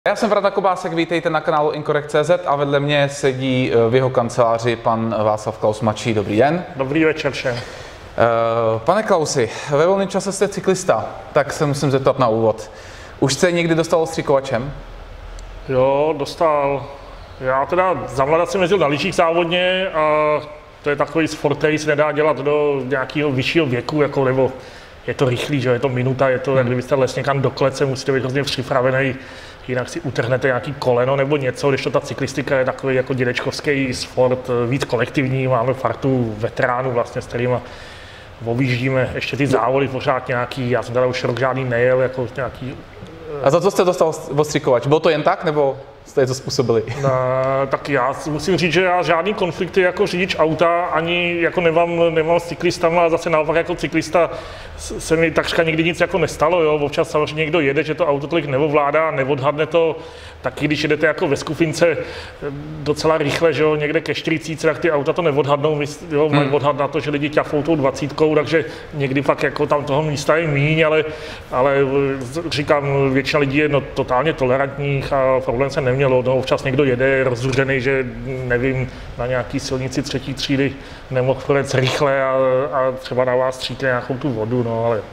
Já jsem Vrata Kobásek, vítejte na kanálu Incorrect.cz a vedle mě sedí v jeho kanceláři pan Václav Klaus mladší. Dobrý den. Dobrý večer všem. Pane Klausi, ve volném čase jste cyklista, tak se musím zeptat na úvod. Už jste někdy dostal ostříkovačem? Jo, dostal. Já teda za mladá jsem jezdil na lyžích závodně a to je takový sport, který se nedá dělat do nějakého vyššího věku, jako, nebo je to rychlý, že je to minuta, je to, jak kdybyste les někam do klece, musíte být hrozně připravený, jinak si utrhnete nějaký koleno nebo něco, když to ta cyklistika je takový jako dědečkovský sport, víc kolektivní, máme partu veteránů vlastně, s kterými objíždíme ještě ty závody pořád nějaký, já jsem teda už rok žádný nejel, jako nějaký. A za co jste dostal ostříkovač? Bylo to jen tak, nebo jste to způsobili? No, tak já musím říct, že já žádný konflikty jako řidič auta ani jako nemám s cyklistama, a zase naopak jako cyklista se mi takřka nikdy nic jako nestalo, jo. Občas samozřejmě někdo jede, že to auto tolik neovládá, neodhadne to, taky když jedete jako ve skupince docela rychle, že jo, někde ke 40, tak ty auta to neodhadnou, jo, mají odhad na to, že lidi ťafou tou 20, takže někdy fakt jako tam toho místa je míň, ale říkám, většina lidí je totálně tolerantních a problém se nemělo. No, občas někdo jede rozzuřený, že nevím, na nějaký silnici třetí třídy nemohl projet rychle a třeba na vás stříkne nějakou tu vodu, no ale.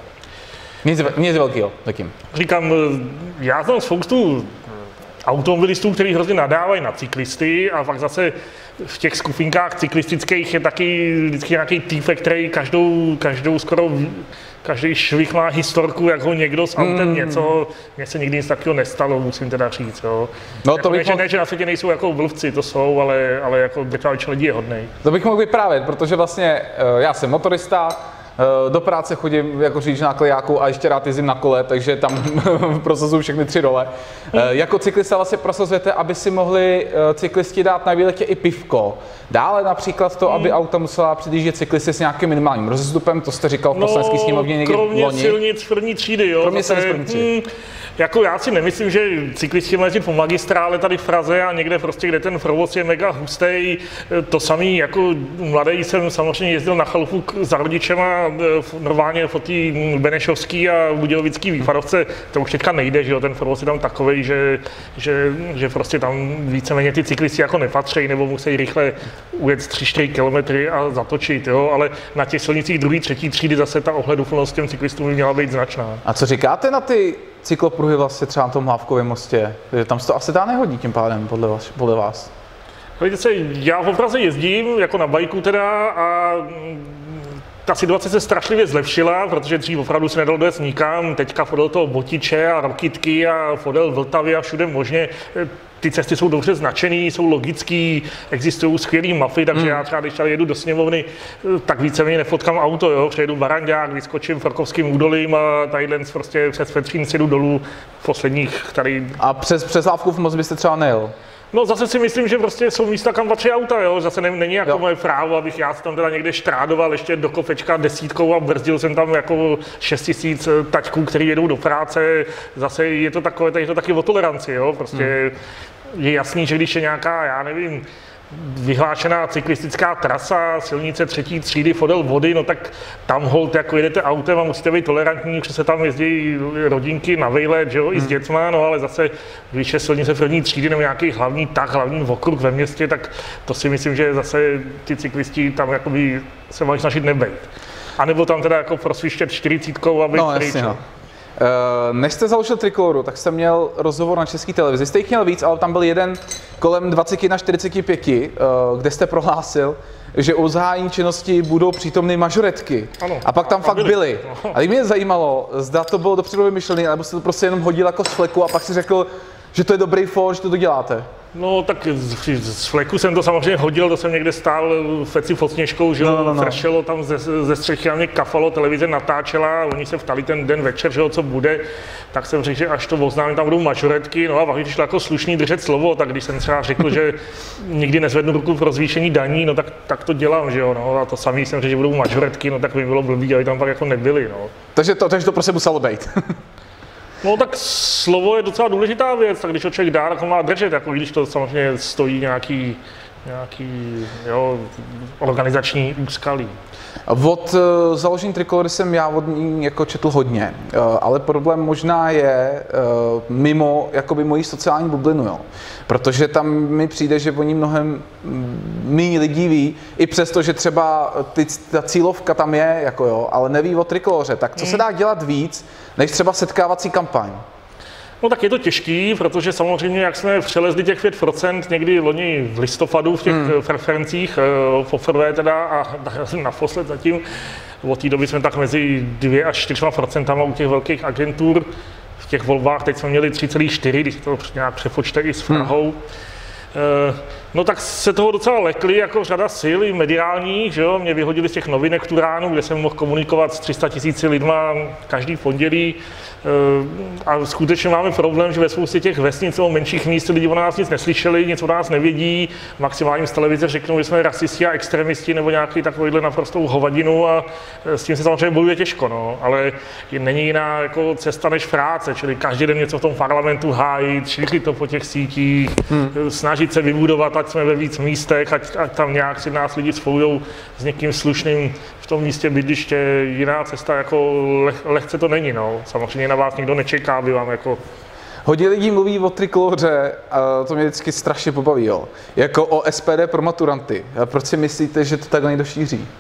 Nic velkého, takým. Říkám, já znám spoustu automobilistů, kteří hrozně nadávají na cyklisty a pak zase v těch skupinkách cyklistických je taky vždycky nějaký týpek, který každou skoro každý švih má historku, jak ho někdo s autem něco, mně se nikdy nic takového nestalo, musím teda říct, jo. No, jako ne, že na světě nejsou jako blbci, to jsou, ale jako drtivá většina lidí je hodnej. To bych mohl vyprávět, protože vlastně já jsem motorista, do práce chodím jako řidič na klejáku a ještě rád jezdím na kole, takže tam prosazuju všechny 3 role. Jako cyklista vlastně prosazujete, aby si mohli cyklisti dát na výletě i pivko. Dále například to, aby auta musela předjíždět cyklisty s nějakým minimálním rozestupem, to jste říkal v poslanecké sněmovně někdy kromě loni. silnic první třídy, jo. Kromě silnic první třídy. Jako já si nemyslím, že cyklisti mají jezdit po magistrále tady v Praze a někde prostě, kde ten provoz je mega hustý. To samý, jako mladý jsem samozřejmě jezdil na chalupu za rodičema, normálně po té benešovský a budějovický výpadovce, to už teďka nejde, že jo, ten provoz je tam takovej, že prostě tam víceméně ty cyklisti jako nepatří, nebo musí rychle ujet 3-4 kilometry a zatočit, jo, ale na těch silnicích druhé, třetí třídy zase ta ohleduplnost těm cyklistům by měla být značná. A co říkáte na ty cyklopruhy vlastně třeba na tom Hlávkovém mostě? Tam se to asi dá nehodí tím pádem, podle vás. Víte, já v Praze jezdím, jako na bajku teda, a ta situace se strašlivě zlepšila, protože dřív opravdu se nedalo dojet nikam, teďka podél toho Botiče a Rokitky a podél Vltavy a všude možně. Ty cesty jsou dobře značený, jsou logický, existují skvělý mapy, takže já třeba, když tady jedu do sněmovny, tak víceméně nefotkám auto, jo, přejedu Barandák, vyskočím Frkovským údolím a tadyhle prostě přes Petřín si jdu dolů posledních tady. A přes Hlávkův most byste třeba nejel? No zase si myslím, že prostě jsou místa, kam patří auta, jo, zase není jako moje právo, abych já tam teda někde štrádoval ještě do kopečka 10 a brzdil jsem tam jako 6 000 taťků, který jedou do práce, zase je to takové, je to taky o toleranci, jo, prostě je jasný, že když je nějaká, já nevím, vyhlášená cyklistická trasa, silnice třetí třídy podél vody, no tak tam holt jako jedete autem a musíte být tolerantní, protože se tam jezdí rodinky na vejlet, že jo, i s dětma, no ale zase, když je silnice první třídy nebo nějaký hlavní okruh ve městě, tak to si myslím, že zase ty cyklisti tam jakoby se mají snažit nebejt. A nebo tam teda jako prosvištět 40, aby pryč. Než jste založil Trikoloru, tak jste měl rozhovor na České televizi. Jste jich měl víc, ale tam byl jeden kolem 20:45, kde jste prohlásil, že u zahájení činnosti budou přítomny mažoretky. Ano, a pak tam fakt byly. A mě zajímalo, zda to bylo dopředu vymyšlené, nebo jste to prostě jenom hodil jako z fleku a pak si řekl, že to je dobrý for, že to děláte. No tak z fleku jsem to samozřejmě hodil, to jsem někde stál feci pod Sněžkou, že jo, fršelo tam ze střechy a mě kafalo, televize natáčela, oni se ptali ten den večer, že jo, co bude, tak jsem řekl, že až to oznámím, tam budou mažoretky, no a pak když šlo jako slušný držet slovo, tak když jsem třeba řekl, že nikdy nezvednu ruku pro zvýšení daní, no tak to dělám, že jo, no a to samý jsem řekl, že budou mažoretky, no tak by bylo blbý, aby tam pak jako nebyli, no. Takže to prostě muselo být. No tak slovo je docela důležitá věc, tak když ho člověk dá, tak ho má držet, jako když to samozřejmě stojí nějaký nějaký organizační úskalí. Od založení Trikolory jsem já od ní jako četl hodně, ale problém možná je mimo jakoby mojí sociální bublinu, jo. Protože tam mi přijde, že o ní mnohem méně lidí ví, i přesto, že třeba ta cílovka tam je, jako jo, ale neví o Trikoloře. Tak co se dá dělat víc, než třeba setkávací kampaň? No tak je to těžký, protože samozřejmě, jak jsme přelezli těch 5% někdy loni v listopadu v těch preferencích, poprvé teda a naposled zatím, od té doby jsme tak mezi 2 až 4% u těch velkých agentur. V těch volbách teď jsme měli 3,4, když to nějak přepočte i s Prahou. No tak se toho docela lekli jako řada sil i mediálních, že jo, mě vyhodili z těch novinek Turánu, kde jsem mohl komunikovat s 300 000 lidma každý pondělí a skutečně máme problém, že ve spoustě těch vesnic nebo menších míst lidi o nás nic neslyšeli, nic o nás nevědí, maximálně z televize řeknou, že jsme rasisti a extremisti nebo nějaký takovýhle naprostou hovadinu a s tím se samozřejmě bojuje těžko, no, ale není jiná jako cesta než práce, čili každý den něco v tom parlamentu hájit, šířit to po těch sítích, snažit se vybudovat, ať jsme ve víc místech, ať tam nějak si nás lidi spojujou s někým slušným v tom místě bydliště, jiná cesta jako lehce to není, no. Samozřejmě na vás nikdo nečeká, aby vám jako... Hodně lidí mluví o Trikoloře a to mě vždycky strašně pobaví, jo. Jako o SPD pro maturanty. A proč si myslíte, že to takhle někdo šíří?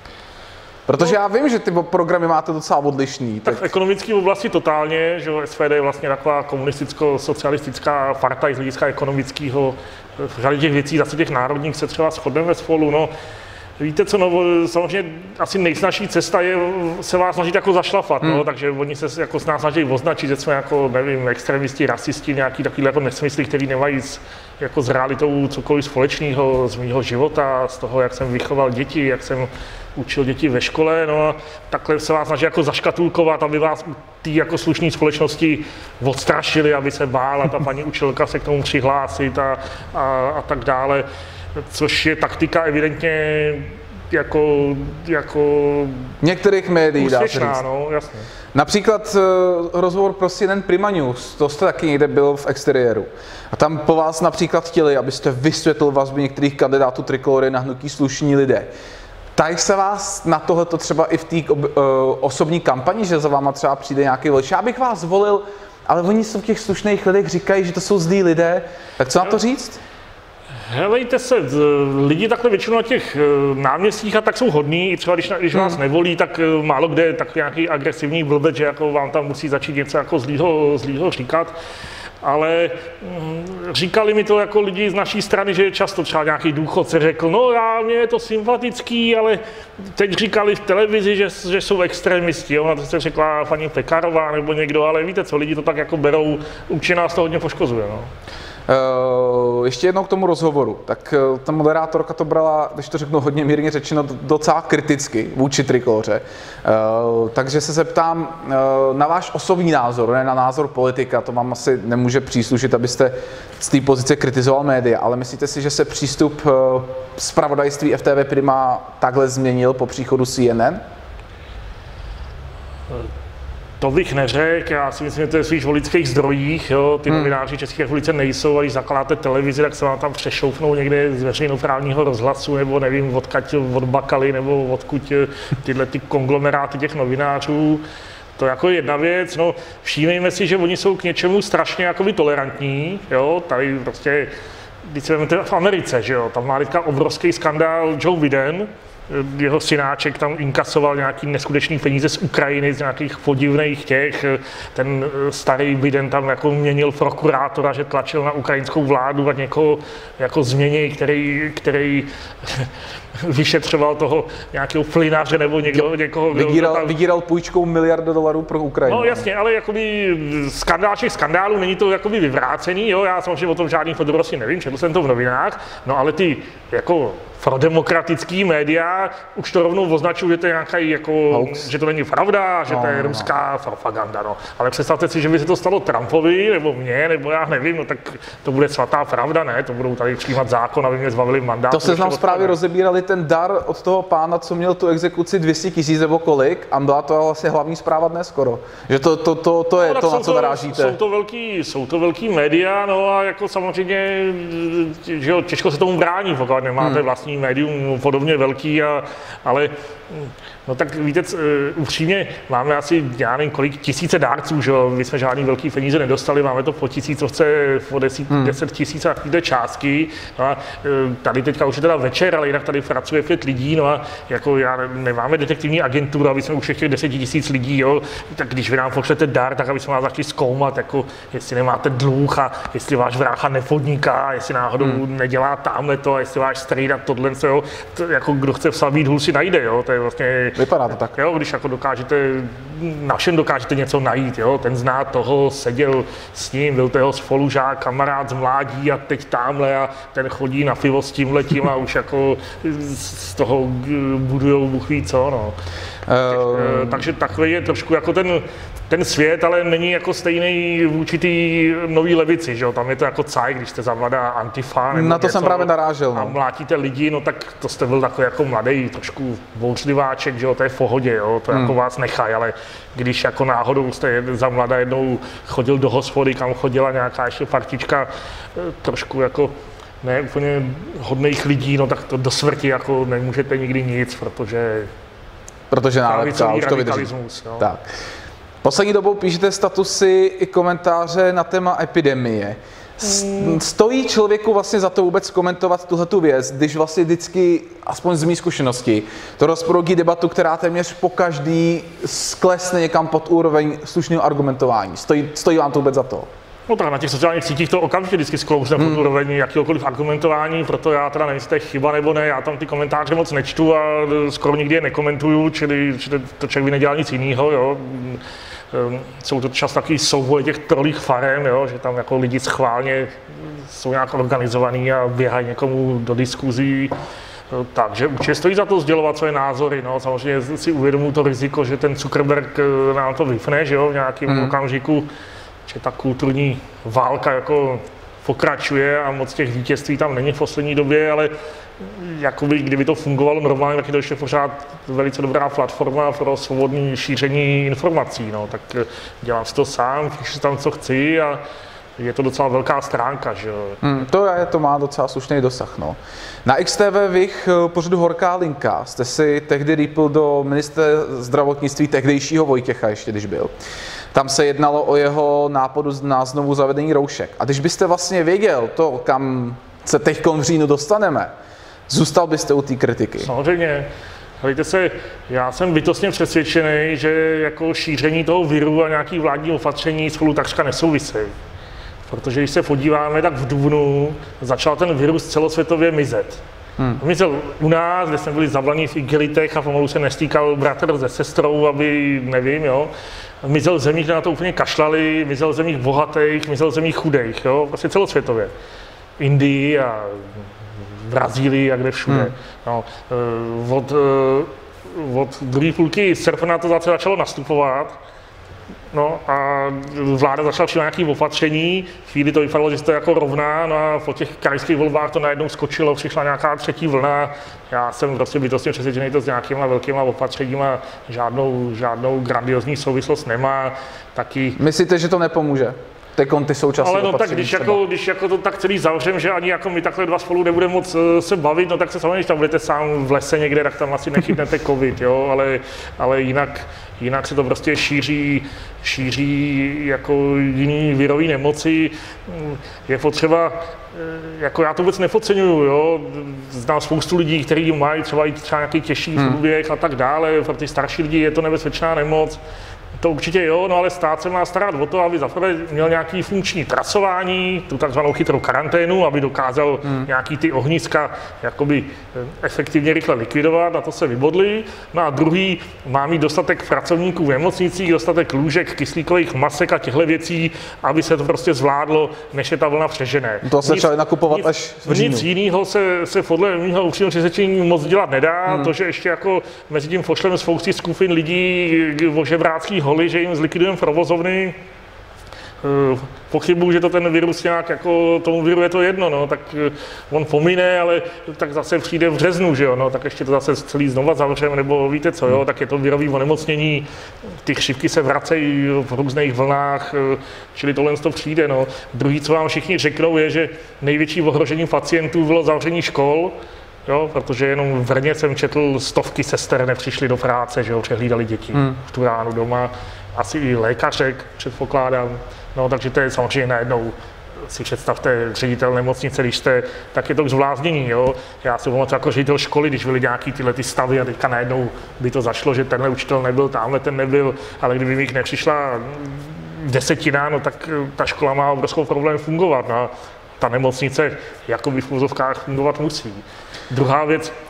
Protože já vím, že ty programy máte docela odlišný. Tak v ekonomické oblasti totálně, že SPD je vlastně taková komunisticko-socialistická partaj z hlediska ekonomického. V řadě těch věcí, zase těch národních se třeba shodneme spolu, no. Víte co, no, samozřejmě asi nejsnažší cesta je se vás snažit jako zašlapat, no, takže oni se jako s nás snaží označit, že jsme jako, nevím, extremisti, rasisti, nějaký takový jako nesmysly, který nemají jako s realitou cokoliv společného z mýho života, z toho, jak jsem vychoval děti, jak jsem učil děti ve škole, no a takhle se vás snaží jako zaškatulkovat, aby vás u té jako slušné společnosti odstrašili, aby se bála ta paní učitelka se k tomu přihlásit a tak dále. Což je taktika evidentně jako některých médií, dá se říct. No, jasně. Například rozhovor pro CNN Prima News, to jste taky někde byl v exteriéru. A tam po vás například chtěli, abyste vysvětlil vazby některých kandidátů Trikolory na hnutí Slušní lidé. Tají se vás na tohleto třeba i v té osobní kampani, že za váma třeba přijde nějaký volič? Já bych vás volil, ale oni jsou v těch slušných lidech říkají, že to jsou zlí lidé. Tak co na to říct? Helejte se, lidi takhle většinou na těch náměstích a tak jsou hodní, i třeba když vás nevolí, tak málo kde je tak nějaký agresivní blbec, že jako vám tam musí začít něco jako zlýho říkat. Ale říkali mi to jako lidi z naší strany, že často třeba nějaký důchodce řekl, no mně je to sympatický, ale teď říkali v televizi, že jsou extremisti, jo, na to se řekla paní Pekarová nebo někdo, ale víte co, lidi to tak jako berou, určitě nás to hodně poškozuje, no. Ještě jednou k tomu rozhovoru. Tak ta moderátorka to brala, když to řeknu hodně mírně řečeno, docela kriticky vůči Trikoloře. Takže se zeptám na váš osobní názor, ne na názor politika, to vám asi nemůže příslušet, abyste z té pozice kritizoval média, ale myslíte si, že se přístup zpravodajství FTV Prima takhle změnil po příchodu CNN? To bych neřekl, já si myslím, že to je v svých voličských zdrojích, jo. Ty novináři České republice nejsou, a když zakládáte televizi, tak se vám tam přešoufnou někde z veřejnoprávního rozhlasu, nebo nevím, odkud od Bakaly, nebo odkud tyhle ty konglomeráty těch novinářů. To jako je jedna věc, no všímejme si, že oni jsou k něčemu strašně jakoby tolerantní, jo, tady prostě, když se vezmete v Americe, že jo, tam má teďka obrovský skandál Joe Biden, jeho synáček tam inkasoval nějaký neskutečný peníze z Ukrajiny, z nějakých podivných těch, ten starý Biden tam jako měnil prokurátora, že tlačil na ukrajinskou vládu a někoho jako změní, který vyšetřoval toho nějakého plynaře nebo někoho. Vydíral půjčkou $1 miliard pro Ukrajinu. No jasně, ale jakoby skandálů není to jakoby vyvrácený, jo, já samozřejmě o tom žádný podrobnosti nevím, četl jsem to v novinách, no ale ty jako pro demokratický média už to rovnou označují, že to je nějaký jako, že to není pravda, že to je ruská propaganda, no. Ale představte si, že by se to stalo Trumpovi, nebo mně, nebo já nevím, no tak to bude svatá pravda, ne? To budou tady přijímat zákon, aby mě zbavili mandát. To se nám zprávy rozebírali ten dar od toho pána, co měl tu exekuci 200 000 nebo kolik, a byla to vlastně hlavní zpráva dnes skoro. Že to je to, na co narážíte. Jsou to velký média, no a jako samozřejmě, že jo, těžko se tomu brání, pokud nemáte vlastní médium podobně velký, ale no tak víte, upřímně máme asi, já nevím kolik, tisíce dárců, že jo, my jsme žádný velký peníze nedostali, máme to po tisícovce, po 10 000 a takovýhle částky, no a tady teďka už je teda večer, ale jinak tady pracuje 5 lidí, no a jako nemáme detektivní agenturu, aby jsme u všech těch 10 000 lidí, jo, tak když vy nám pošlete dar, tak aby jsme vás začali zkoumat, jako jestli nemáte dluh a jestli váš brácha nepodniká, jestli náhodou nedělá tamhle to, a jestli váš strejda tohle, jo, to, jako kdo chce v slabý důl si najde, jo, to je vlastně. Vypadá to tak. Jo, když jako na všem dokážete něco najít, jo, ten zná toho, seděl s ním, byl to jeho spolužák, kamarád z mládí a teď tamhle a ten chodí na pivo s tímhletím a už jako z toho budujou Bůh ví co, no. Takže takový je trošku jako ten svět, ale není jako stejný vůči té nový levici, že jo, tam je to jako caj, když jste zavladá Antifa nebo na to něco, jsem právě narážel, no. A mlátíte lidi, no tak to jste byl takový jako mladý, trošku bouřliváček, že jo, to je v pohodě, jo, to jako vás nechají, ale když jako náhodou jste za mladá jednou chodil do hospody, kam chodila nějaká ještě partička, trošku jako ne úplně hodných lidí, no tak to do smrti jako nemůžete nikdy nic, protože nálepka, už to vydrží. Tak. Poslední dobou píšete statusy i komentáře na téma epidemie. Stojí člověku vlastně za to vůbec komentovat tuhletu věc, když vlastně vždycky, aspoň z mý zkušenosti, to rozproudí debatu, která téměř pokaždý sklesne někam pod úroveň slušného argumentování. Stojí vám to vůbec za to? No tak na těch sociálních sítích to okamžitě vždycky sklouzne pod úroveň jakýkoliv argumentování, proto já teda nevím, jestli to je chyba nebo ne, já tam ty komentáře moc nečtu a skoro nikdy je nekomentuju, čili to člověk by nedělal nic jiného, jo. Jsou to čas takový souboj těch trolích farem, jo, že tam jako lidi schválně jsou nějak organizovaný a běhají někomu do diskuzí. Takže určitě stojí za to sdělovat své názory, no, samozřejmě si uvědomuji to riziko, že ten Zuckerberg nám to vypne, že jo, v nějakém okamžiku, že ta kulturní válka jako pokračuje a moc těch vítězství tam není v poslední době, ale jakoby, kdyby to fungovalo normálně, tak je to ještě pořád velice dobrá platforma pro svobodné šíření informací, no, tak dělám si to sám, píšu si tam, co chci a je to docela velká stránka, že jo. To má docela slušný dosah, no. Na XTV Vich pořadu Horká linka jste si tehdy rýpl do ministra zdravotnictví tehdejšího Vojtěcha, ještě když byl. Tam se jednalo o jeho nápadu na znovu zavedení roušek. A když byste vlastně věděl to, kam se teď v říjnu dostaneme, zůstal byste u té kritiky? Samozřejmě. Hejte se, já jsem bytostně přesvědčený, že jako šíření toho viru a nějaký vládní opatření spolu takřka nesouvisejí. Protože když se podíváme, tak v dubnu začal ten virus celosvětově mizet. Mizel u nás, kde jsme byli zavlaní v igelitech a pomalu se nestýkal bratr se sestrou, aby, nevím, jo. Mizel v zemích, kde na to úplně kašlali, mizel v zemích bohatých, mizel v zemích chudých, jo, prostě celosvětově. V Indii a Brazílii a kde všude. No, od druhé půlky srpna to zase začalo nastupovat. No a vláda začala přijímat nějaké opatření, chvíli to vypadalo, že se to jako rovná, no a po těch krajských volbách to najednou skočilo, přišla nějaká třetí vlna. Já jsem prostě bytostně přesvědčený, to s nějakýma velkýma opatřeníma žádnou grandiozní souvislost nemá. Taky. Myslíte, že to nepomůže? Ty současné ale no tak, když jako to tak celý zavřem, že ani jako my takhle dva spolu nebudeme moc se bavit, no tak se samozřejmě, když tam budete sám v lese někde, tak tam asi nechytnete covid, jo, ale jinak se to prostě šíří jako jiný virový nemoci. Je potřeba, jako já to vůbec nepodceňuju, jo, znám spoustu lidí, kteří mají třeba i nějaký těžší průběh a tak dále, pro ty starší lidi je to nebezpečná nemoc. To určitě jo, no ale stát se má starat o to, aby zaprvé měl nějaký funkční trasování, tu takzvanou chytrou karanténu, aby dokázal nějaký ty ohniska jakoby efektivně rychle likvidovat, na to se vybodli. No a druhý, má mít dostatek pracovníků v nemocnicích, dostatek lůžek, kyslíkových masek a těchto věcí, aby se to prostě zvládlo, než je ta vlna přežené. To se začali nakupovat až v říjnu. Nic jiného se podle mého upřímného přesvědčení moc dělat nedá. To, že ještě jako mezi tím pošleme spousty skupin lidí ožebráckých holy, že jim zlikvidujeme provozovny, pochybuju, že to ten virus nějak, jako tomu viru je to jedno, no, tak on pomine, ale tak zase přijde v březnu, že jo, no, tak ještě to zase celý znova zavřeme, nebo víte co, jo, tak je to virový onemocnění, ty chřipky se vracejí v různých vlnách, čili tohle to přijde, no. Druhý, co vám všichni řeknou, je, že největší ohrožení pacientů bylo zavření škol, jo, protože jenom v Brně jsem četl, stovky sester nepřišly do práce, že jo, přehlídali děti v tu ránu doma, asi i lékařek, předpokládám. No, takže to je samozřejmě najednou, si představte, ředitel nemocnice, když jste, tak je to k zvláznění, jo. Já si pamatuju jako ředitel školy, když byly nějaký tyhle ty stavy a teďka najednou by to zašlo, že tenhle učitel nebyl, tamhle ten nebyl, ale kdyby mi jich nepřišla desetina, no tak ta škola má obrovský problém fungovat, no. Ta nemocnice jakoby v úzovkách fungovat musí. Druhá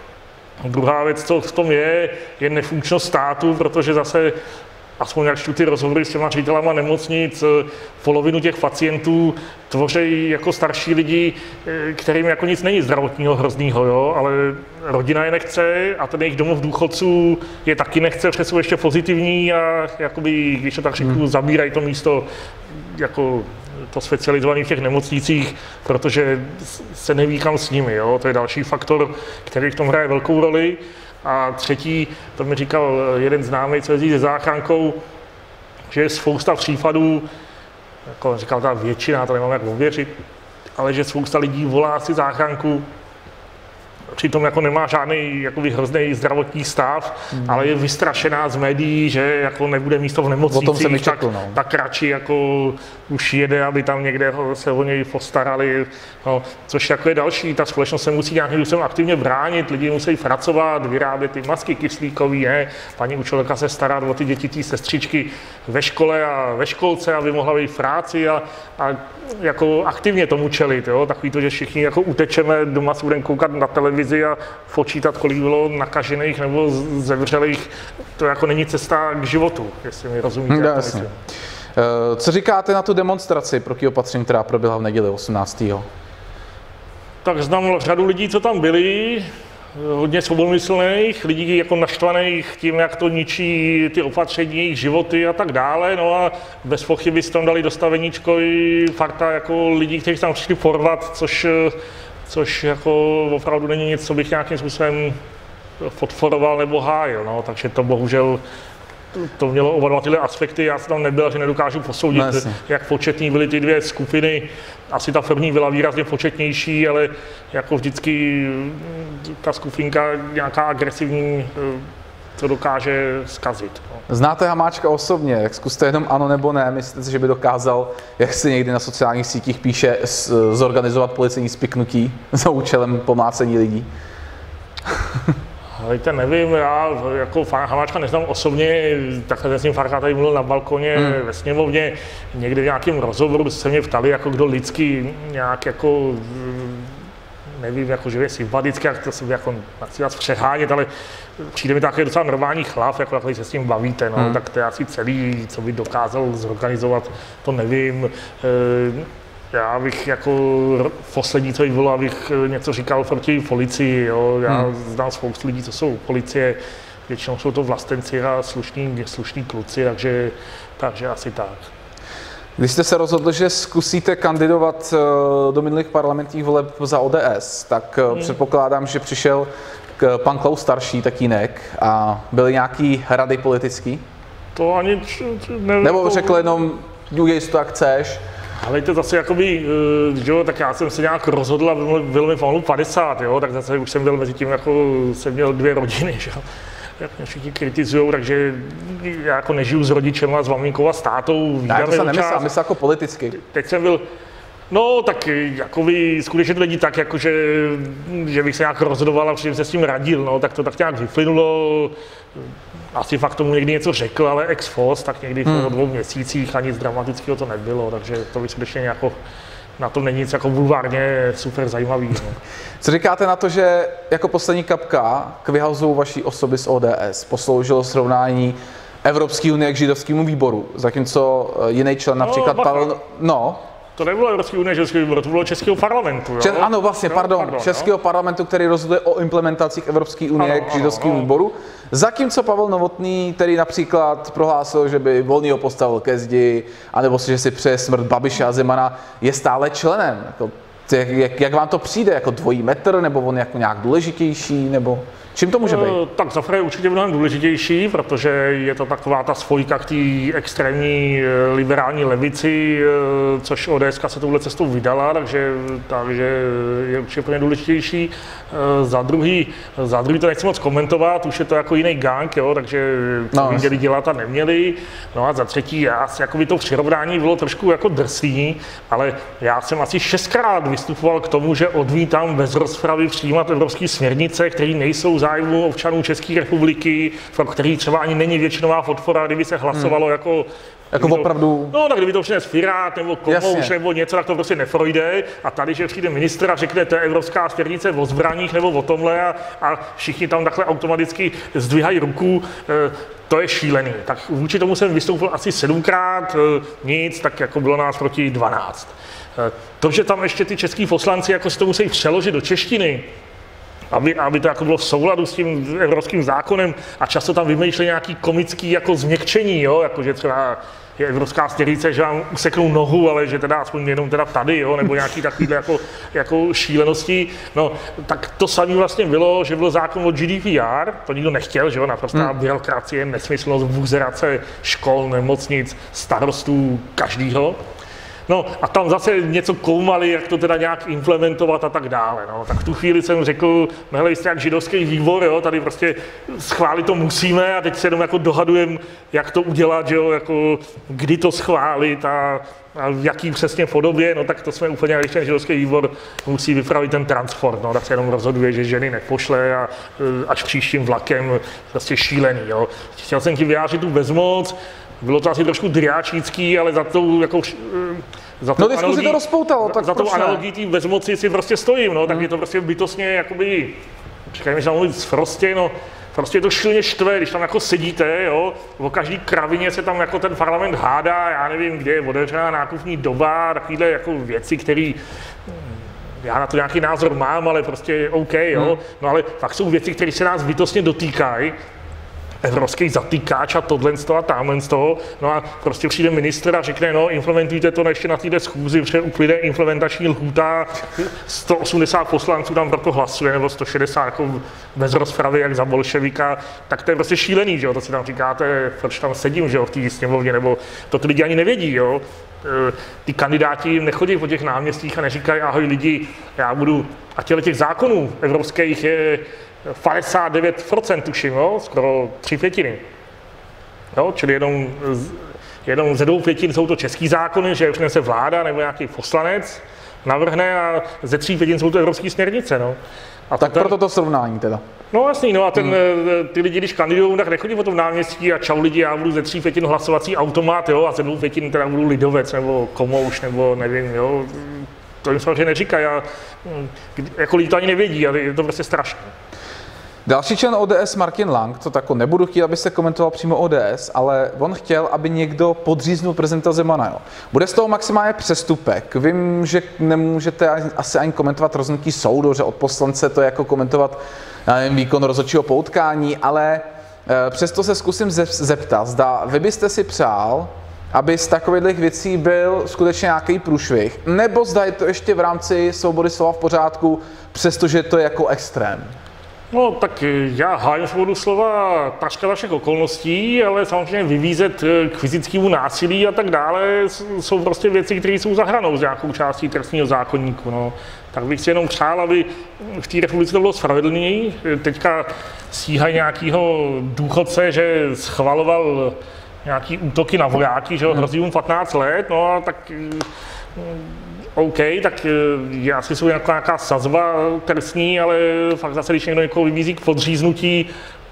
věc, co v tom je nefunkčnost státu, protože zase aspoň jak čtu ty rozhovory s těma ředitelama nemocnic, polovinu těch pacientů tvoří jako starší lidi, kterým jako nic není zdravotního hroznýho, jo, ale rodina je nechce a ten jejich domov důchodců je taky nechce, protože jsou ještě pozitivní a jakoby, když to tak řeknu, zabírají to místo jako to specializované v těch nemocnicích, protože se neví kam s nimi, jo, to je další faktor, který v tom hraje velkou roli. A třetí, to mi říkal jeden známý, co jezdí se záchrankou, že je spousta případů, jako říkal ta většina, to nemám jak ověřit, ale že spousta lidí volá si záchranku, přitom jako nemá žádný jakoby hrozný zdravotní stav, ale je vystrašená z médií, že jako nebude místo v nemocnicích, tak radši jako už jede, aby tam někde se o něj postarali, no, což jako je další, ta společnost se musí nějakým způsobem aktivně bránit, lidi musí pracovat, vyrábět ty masky kyslíkový, ne? Paní učitelka se starat o ty děti, ty sestřičky ve škole a ve školce, aby mohla být v práci a jako aktivně tomu čelit, jo? Takový to, že všichni jako utečeme, doma si budeme koukat na televizi a počítat, kolik bylo nakažených nebo zemřelých, to jako není cesta k životu, jestli mi rozumíte. Jasně. Co říkáte na tu demonstraci proti opatření, která proběhla v neděli 18. Tak znám řadu lidí, co tam byli, hodně svobodmyslných, lidí jako naštvaných tím, jak to ničí ty opatření, jejich životy a tak dále. No a bez pochyby si tam dali dostaveníčko i parta jako lidí, kteří tam přišli porvat, což jako opravdu není nic, co bych nějakým způsobem podporoval nebo hájil. No. Takže to bohužel to mělo oba dva tyhle aspekty, já jsem tam nebyl, že nedokážu posoudit, jak početní byly ty dvě skupiny. Asi ta první byla výrazně početnější, ale jako vždycky ta skupinka nějaká agresivní to dokáže zkazit. No. Znáte Hamáčka osobně, jak zkuste jenom ano nebo ne, myslíte si, že by dokázal, jak se někdy na sociálních sítích píše, zorganizovat policejní spiknutí za účelem pomlácení lidí? Hejte, nevím, já jako Hamáčka neznám osobně, takhle s ním Farka tady mluvil na balkoně ve sněmovně, někde v nějakém rozhovoru se mě ptali, jako kdo lidsky nějak jako, nevím, jako že je sympatický, jak to se jako nechci vás přehánět, ale přijde mi takový docela normální chlap, jako když se s ním bavíte, no, tak to je asi celý, co by dokázal zorganizovat, to nevím. Já bych jako poslední, co by bylo, abych něco říkal proti policii, jo. Já znám spoustu lidí, co jsou policie, většinou jsou to vlastenci a slušní kluci, takže asi tak. Když jste se rozhodli, že zkusíte kandidovat do minulých parlamentních voleb za ODS, tak předpokládám, že přišel pan Klaus starší tatínek a byly nějaký rady politický? To ani nevím. Nebo řekl jenom, udělej si to, jak chceš? Ale to zase jakoby, jo, tak já jsem se nějak rozhodl a bylo mi pomalu 50, jo, tak zase už jsem byl mezi tím, jako jsem měl 2 rodiny, že jo. Jak mě všichni kritizujou, takže já jako nežiju s rodičem a s maminkou a s tátou. Já to se nemyslel, myslím jako politicky. Teď jsem byl, No, tak jakoby skutečně to není tak, jako že bych se nějak rozhodoval a předtím se s tím radil, no, tak to tak nějak vyplynulo. Asi fakt tomu někdy něco řekl, ale ex post, tak někdy po 2 měsících a nic dramatického to nebylo, takže to by skutečně jako, na tom není nic jako bulvárně super zajímavý. No. Co říkáte na to, že jako poslední kapka k vyhazu vaší osoby z ODS posloužilo srovnání Evropské unie k židovskému výboru, zatímco jiný člen, například Pavel... No. To nebylo Evropské unie, židovského výboru, to bylo Českého parlamentu. Jo? Ano, vlastně, pardon, Českého parlamentu, který rozhoduje o implementacích Evropské unie k židovskému výboru. Zatímco Pavel Novotný, který například prohlásil, že by Volnýho postavil ke zdi, anebo si, že si přeje smrt Babiše a Zemana, je stále členem. Jak vám to přijde? Jako dvojí metr, nebo on jako nějak důležitější, nebo čím to může být? Tak Zafra je určitě mnohem důležitější, protože je to taková ta spojka k té extrémní liberální levici, což ODS se touhle cestou vydala, takže je určitě pro ně důležitější. Za druhý to nechci moc komentovat, už je to jako jiný gang, jo, takže co měli dělat a neměli. No a za třetí, jakoby to přirovnání bylo trošku jako drsný, ale já jsem asi 6krát vystupoval k tomu, že odmítám bez rozpravy přijímat evropské směrnice, které nejsou zájmu občanů České republiky, pro který třeba ani není většinová podpora, kdyby se hlasovalo jako opravdu... No, tak kdyby to přines Pirát nebo Komouš nebo něco, tak to prostě neprojde. A tady, že přijde ministr a řekne, to je evropská směrnice o zbraních nebo o tomhle a všichni tam takhle automaticky zdvihají ruku, to je šílený. Tak vůči tomu jsem vystoupil asi 7krát, nic, tak jako bylo nás proti 12. To, že tam ještě ty český poslanci jako si to musí přeložit do češtiny, aby to jako bylo v souladu s tím evropským zákonem a často tam vymýšleli nějaký komický jako změkčení, jo, jako že třeba je evropská směrnice, že vám useknou nohu, ale že teda aspoň jenom teda tady, jo, nebo nějaký takovýhle jako šílenosti. No, tak to samé vlastně bylo, že byl zákon o GDPR, to nikdo nechtěl, že jo, naprostá byrokracie, nesmyslnost, buzerace škol, nemocnic, starostů, každýho. No a tam zase něco koumali, jak to teda nějak implementovat a tak dále. No. Tak v tu chvíli jsem řekl, hele, jste jak židovský výbor, jo, tady prostě schválit to musíme a teď se jenom jako dohadujeme, jak to udělat, že jo, jako kdy to schválit a v jaký přesně podobě, no tak to jsme úplně, když ten židovský výbor musí vypravit ten transport, no tak se jenom rozhoduje, že ženy nepošle a až příštím vlakem prostě šílený, jo. Chtěl jsem ti vyjádřit tu bezmoc, bylo to asi trošku driáčnický, ale za tou jako... Za tou diskuzi to rozpoutalo, tak za tou analogií té bezmoci si prostě stojím, no, tak je to prostě bytostně jakoby, říkajme, že mluvit sprostě, no, prostě je to šíleně štve, když tam jako sedíte, jo, o každý kravině se tam jako ten parlament hádá, já nevím, kde je otevřená nákupní doba, takovýhle jako věci, které já na to nějaký názor mám, ale prostě OK, jo, no ale fakt jsou věci, které se nás bytostně dotýkají, evropský zatýkáč a tohle z toho a tamhle z toho. No a prostě přijde ministr a řekne, no implementujte to ještě na této schůzi, protože uplyne implementační lhůta, 180 poslanců tam proto hlasuje, nebo 160 jako bez rozpravy, jak za bolševika, tak to je prostě šílený, že jo, to si tam říkáte, proč tam sedím, že jo, v té sněmovně, nebo to ty lidi ani nevědí, jo. Ty kandidáti jim nechodí po těch náměstích a neříkají, ahoj lidi, já budu, a těch zákonů evropských je 59% tuším, jo? Skoro 3/5. Jo? Čili jenom ze 2/5 jsou to český zákony, že přinese vláda nebo nějaký poslanec, navrhne a ze 3/5 jsou to evropské směrnice. No. A tak proto to srovnání teda. No jasný, no a ty lidi, když kandidují, tak nechodí po tom náměstí a čau lidi, já budu ze 3/5 hlasovací automat, jo, a ze 2/5 teda budu lidovec nebo komouš nebo nevím, jo. To jim samozřejmě neříkají a jako lidi to ani nevědí, ale je to prostě strašné. Další člen ODS Martin Lang, to tako nebudu chtít, aby se komentoval přímo ODS, ale on chtěl, aby někdo podříznul prezidenta Zemana. Jo. Bude z toho maximálně přestupek. Vím, že nemůžete asi ani komentovat rozhodnutí soudu, že od poslance to je jako komentovat výkon rozhodčího poutkání, ale přesto se zkusím zeptat, zda vy byste si přál, aby z takových věcí byl skutečně nějaký průšvih, nebo zda je to ještě v rámci svobody slova v pořádku, přestože to je jako extrém. No tak já hájím svobodu slova takřka za všech okolností, ale samozřejmě vyvízet k fyzickému násilí a tak dále jsou prostě věci, které jsou za hranou z nějakou částí trestního zákoníku. No. Tak bych si jenom přál, aby v té republice to bylo spravedlněji. Teďka stíhají nějakého důchodce, že schvaloval nějaký útoky na vojáky, že hrozí mu 15 let, no a tak OK, tak asi jsou nějaká sazba trestní, ale fakt zase, když někdo někoho vybízí k podříznutí,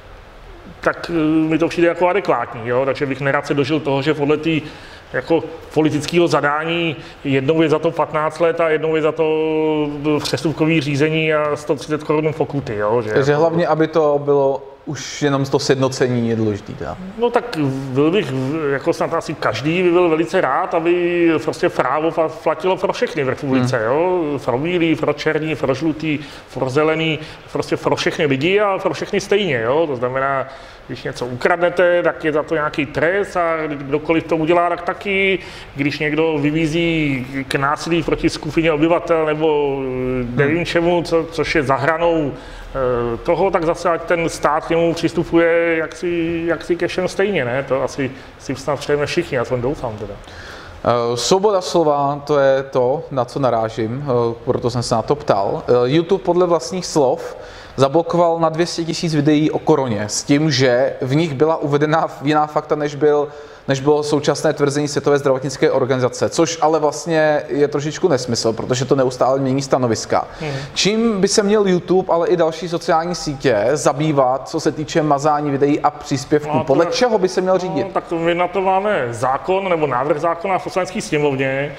tak mi to přijde jako adekvátní, jo? Takže bych nerad se dožil toho, že podle té jako politického zadání jednou je za to 15 let a jednou je za to přestupkový řízení a 130 korun pokuty. Jo? Takže hlavně, aby to bylo už jenom to sjednocení je důležitý. Tak? No tak byl bych, jako snad asi každý by byl velice rád, aby prostě právo platilo pro všechny v republice. Jo? Pro bílý, pro černý, pro žlutý, pro zelený, prostě pro všechny lidi a pro všechny stejně. Jo? To znamená, když něco ukradnete, tak je za to nějaký trest a kdokoliv to udělá, tak taky. Když někdo vybízí k násilí proti skupině obyvatel nebo nevím čemu, což je za hranou toho, tak zase ať ten stát k němu přistupuje jaksi ke všem stejně, ne? To asi si snad přejeme všichni, já to doufám teda. Svoboda slova, to je to, na co narážím, proto jsem se na to ptal. YouTube podle vlastních slov zablokoval na 200 000 videí o koroně s tím, že v nich byla uvedena jiná fakta, než bylo současné tvrzení Světové zdravotnické organizace, což ale vlastně je trošičku nesmysl, protože to neustále mění stanoviska. Čím by se měl YouTube, ale i další sociální sítě zabývat, co se týče mazání videí a příspěvků? Podle čeho by se měl řídit? No, tak my na to máme zákon nebo návrh zákona v Poslanecké sněmovně,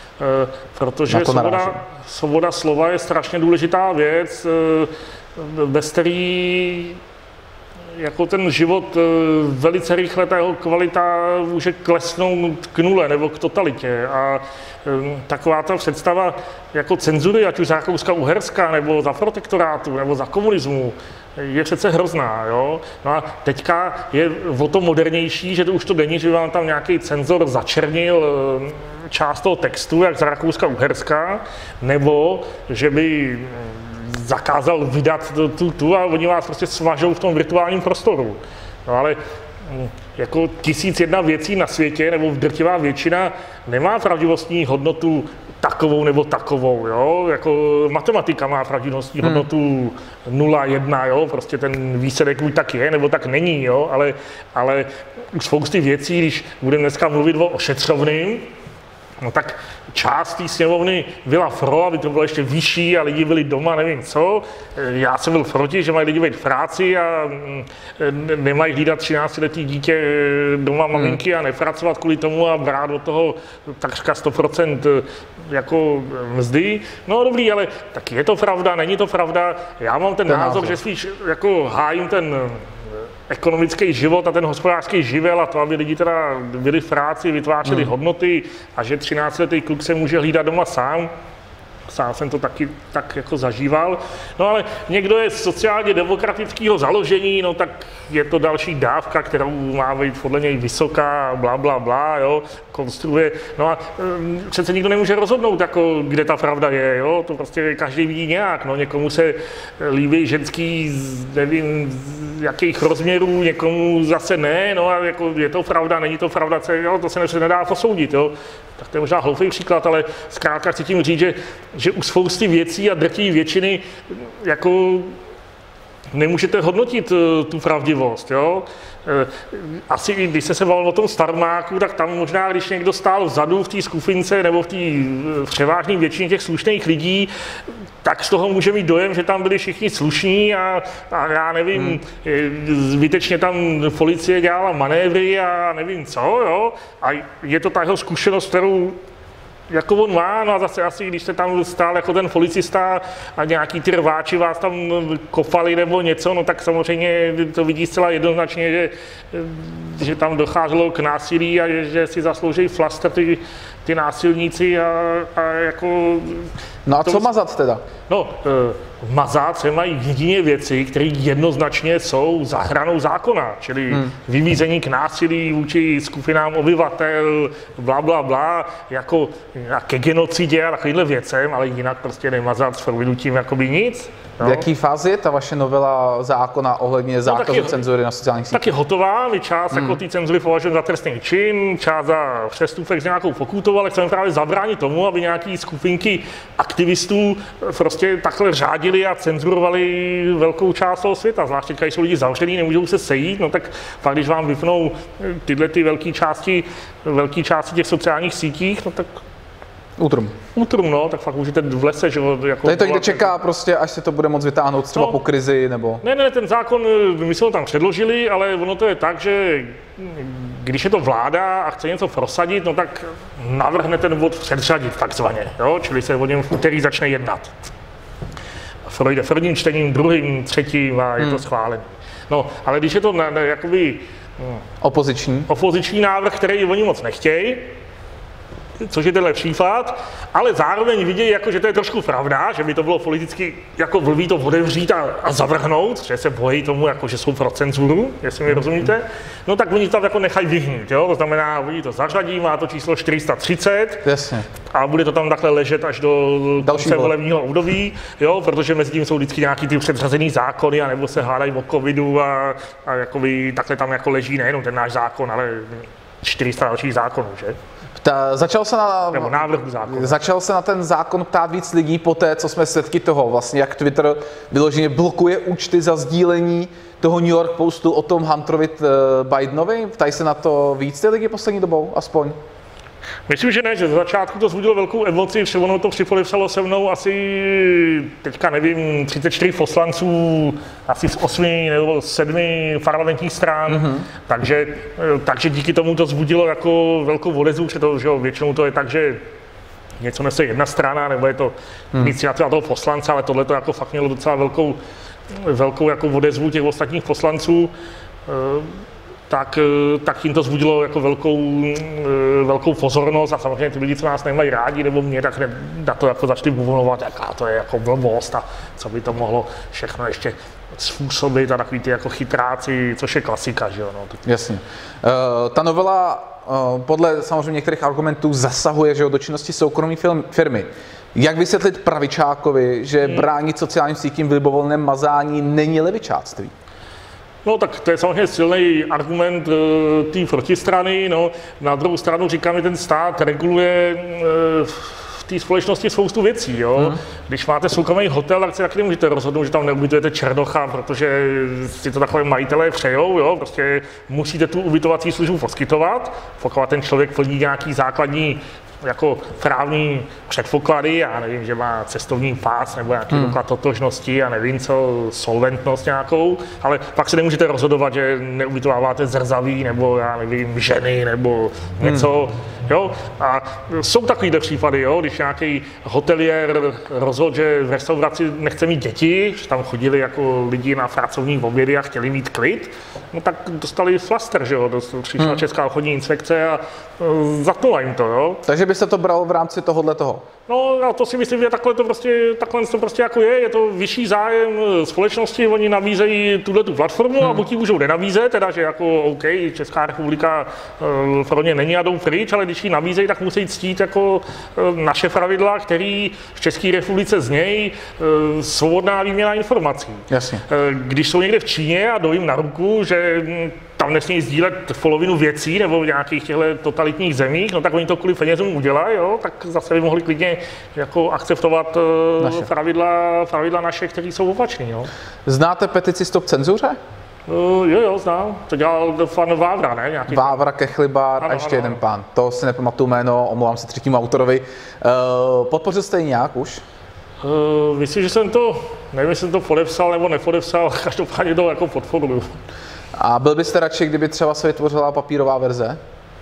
protože svoboda slova je strašně důležitá věc, bez který jako ten život velice rychle, ta jeho kvalita může klesnout k nule nebo k totalitě. A taková ta představa jako cenzury, ať už za Rakouska-Uherska, nebo za protektorátu, nebo za komunismu, je přece hrozná. Jo? No a teďka je o to modernější, že to už to není, že vám tam nějaký cenzor začernil část toho textu, jak za Rakouska-Uherska, nebo že by zakázal vydat tu a oni vás prostě svažou v tom virtuálním prostoru. No ale jako 1001 věcí na světě, nebo drtivá většina, nemá pravdivostní hodnotu takovou nebo takovou, jo? Jako matematika má pravdivostní hodnotu 0,1, jo? Prostě ten výsledek buď tak je, nebo tak není, jo? Ale už spousty věcí, když budeme dneska mluvit o ošetřovným, no tak část té sněmovny byla pro, aby to bylo ještě vyšší a lidi byli doma, nevím co. Já jsem byl proti, že mají lidi být v práci a nemají hlídat 13letý dítě doma maminky a nepracovat kvůli tomu a brát do toho takřka 100% jako mzdy. No dobrý, ale tak je to pravda, není to pravda. Já mám ten názor, že spíš jako hájím ten ekonomický život a ten hospodářský živel a to, aby lidi teda byli v práci, vytvářeli hodnoty a že 13letý kluk se může hlídat doma sám. Sám jsem to taky tak jako zažíval. No ale někdo je sociálně demokratického založení, no tak je to další dávka, kterou má být podle něj vysoká, bla, bla, bla, jo, konstruuje. No a přece nikdo nemůže rozhodnout, jako, kde ta pravda je, jo, to prostě každý vidí nějak, no někomu se líbí ženský, nevím, jakých rozměrů, někomu zase ne, no a jako je to pravda, není to pravda, jo, to se nedá posoudit, jo. Tak to je možná hloupý příklad, ale zkrátka chci tím říct, že u spousty věcí a drtivé většiny jako nemůžete hodnotit tu pravdivost, jo. Asi i když se bavil o tom Starmáku, tak tam možná, když někdo stál vzadu v té skupince nebo v té převážné většině těch slušných lidí, tak z toho může mít dojem, že tam byli všichni slušní a já nevím, zbytečně tam policie dělala manévry a nevím co, jo. A je to ta jeho zkušenost, kterou jako on má, no a zase asi, když jste tam stál jako ten policista a nějaký ty rváči vás tam kopali nebo něco, no tak samozřejmě to vidí zcela jednoznačně, že tam docházelo k násilí a že si zaslouží flaster ty násilníci a jako... No a co mazat teda? No, mazat se mají jedině věci, které jednoznačně jsou za hranou zákona, čili vymízení k násilí vůči skupinám obyvatel, bla, bla, bla, jako ke genocidě a takovýmhle věcem, ale jinak prostě nemazat s prominutím jakoby nic. No. V jaký fázi je ta vaše novela zákona ohledně zákazu cenzury na sociálních sítích? Tak je hotová, my část jako té cenzury považujeme za trestný čin, část za přestupek s nějakou pokutou, ale chceme právě zabránit tomu, aby nějaký skupinky aktivistů prostě takhle řádili a cenzurovali velkou část toho světa. Zvláště když jsou lidi zavřený, nemůžou se sejít, no tak pak když vám vypnou tyhle ty velké části těch sociálních sítích, no tak Útrum, no, tak fakt můžete v lese, že jako... Tady to někde čeká prostě, až se to bude moc vytáhnout třeba po krizi, nebo... Ne, ten zákon, my jsme ho tam předložili, ale ono to je tak, že když je to vláda a chce něco prosadit, no tak navrhne ten bod předřadit takzvaně, jo, čili se o něm v úterý začne jednat. Projde prvním čtením, druhým, třetím a je to schválený. No, ale když je to jakoby... Opoziční návrh, který oni moc nechtějí, což je tenhle případ, ale zároveň vidějí, jako, že to je trošku pravda, že by to bylo politicky jako blbý to otevřít a zavrhnout, že se bojí tomu, jako, že jsou pro cenzuru, jestli mi rozumíte, no tak oni tam jako nechají vyhnít, jo? To znamená, oni to zařadí, má to číslo 430 Jasně. A bude to tam takhle ležet až do konce volebního období, jo? Protože mezi tím jsou vždycky nějaký ty předřazený zákony, anebo se hádají o covidu a jakoby, takhle tam jako leží nejenom ten náš zákon, ale 400 dalších zákonů, že? Začal se na ten zákon ptát víc lidí po té, co jsme svědky toho, vlastně jak Twitter vyloženě blokuje účty za sdílení toho New York Postu o tom Hunterovi Bidenovi. Ptají se na to víc ty lidi poslední dobou, aspoň? Myslím, že ne, že z začátku to vzbudilo velkou emoci, protože ono to připodepsalo se mnou asi, teďka nevím, 34 poslanců, asi z 8 nebo 7 parlamentních stran, takže díky tomu to vzbudilo jako velkou odezvu, protože většinou to je tak, že něco nese jedna strana, nebo je to iniciativa toho poslance, ale tohle to jako fakt mělo docela velkou jako odezvu těch ostatních poslanců. Tak jim to vzbudilo jako velkou pozornost a samozřejmě ty lidi, co nás nemají rádi, nebo mě, tak na to jako začali bubnovat, jaká to je jako blbost a co by to mohlo všechno ještě způsobit a takový ty jako chytráci, což je klasika, že jo. No. Jasně. Ta novela podle samozřejmě některých argumentů zasahuje, že jo, do činnosti soukromé firmy. Jak vysvětlit pravičákovi, že bránit sociálním sítím v libovolném mazání není levičáctví? No tak to je samozřejmě silný argument té protistrany, no. Na druhou stranu říkám, že ten stát reguluje v té společnosti spoustu věcí, jo. Když máte soukromý hotel, tak si taky nemůžete rozhodnout, že tam neubytujete černocha, protože si to takové majitelé přejou, jo. Prostě musíte tu ubytovací službu poskytovat, pokud ten člověk plní nějaký základní jako právní předpoklady, já nevím, že má cestovní pás nebo nějaký doklad totožnosti a nevím co, solventnost nějakou, ale pak se nemůžete rozhodovat, že neubytováváte zrzaví nebo já nevím, ženy nebo něco, jo. A jsou takovýhle případy, jo, když nějaký hotelier rozhodl, že v restauraci nechce mít děti, že tam chodili jako lidi na pracovní obědy a chtěli mít klid, no tak dostali flaster, že jo, přišla Česká obchodní inspekce a zatknula jim to, jo. Takže byste to bral v rámci tohohle toho? No, a to si myslím, že takhle to prostě jako je to vyšší zájem společnosti, oni nabízejí tu platformu a buď ji můžou nenabízet, teda, že jako OK, Česká republika pro ně není a jdou pryč, ale když ji nabízejí, tak musí ctít jako naše pravidla, který v České republice znějí svobodná výměna informací. Jasně. Když jsou někde v Číně a jdou jim na ruku, že tam nesmí sdílet polovinu věcí nebo v nějakých těchto totalitních zemích, no tak oni to kvůli penězům udělají, jo, tak zase by mohli klidně jako akceptovat pravidla naše, které jsou opačné. Jo. Znáte petici Stop cenzuře? Jo, znám. To dělal pan Vávra, ne? Nějaký... Vávra, Kechlibár a ještě jeden pán. To si nepamatuju jméno, omlouvám se třetímu autorovi. Podpořil jste ji nějak už? Myslím, že nevím, jestli jsem to podepsal nebo nepodepsal, každopádně to jako podporuju. A byl byste radši, kdyby třeba se vytvořila papírová verze?